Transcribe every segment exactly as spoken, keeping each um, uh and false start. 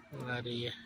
आ रही है।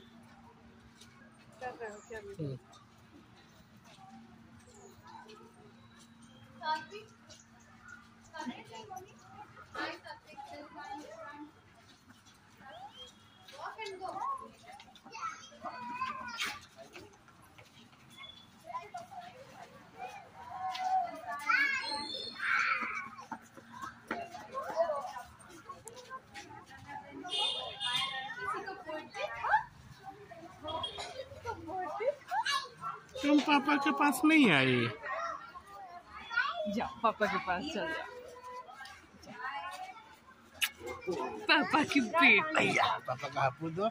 तुम पापा के पास नहीं आई? जाओ पापा के पास चल जाओ। पापा की बेटी। पापा का हाथ दो।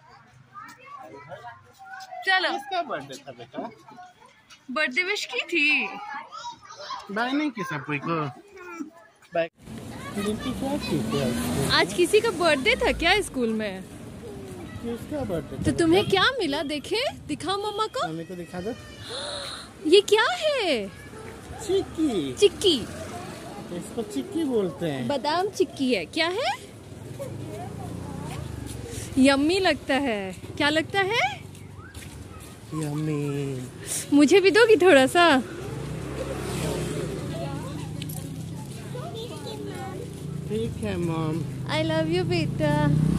चलो। किसका बर्थडे था बेटा? बर्थडे विश की थी। बाय नहीं की सब कोई को? बाय। क्या की? आज किसी का बर्थडे था क्या स्कूल में? किसका बर्थडे? तो तुम्हें क्या मिला? देखे, दिखाओ मम्मा को। मम्मी को दिखा दो। ये क्या है? चिक्की। चिक्की। इसको चिक्की बोलते हैं। बादाम चिक्की है। क्या है? यम्मी लगता है। क्या लगता है? यम्मी। मुझे भी दोगी थोड़ा सा? ठीक है मॉम। आई लव यू बेटा।